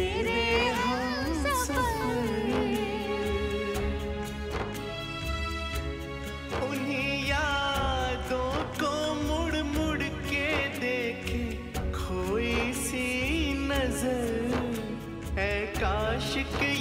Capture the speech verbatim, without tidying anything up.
तेरे हमसफर। उन्हीं यादों को मुड़ मुड़ के देखे खोई सी नजर, है काश के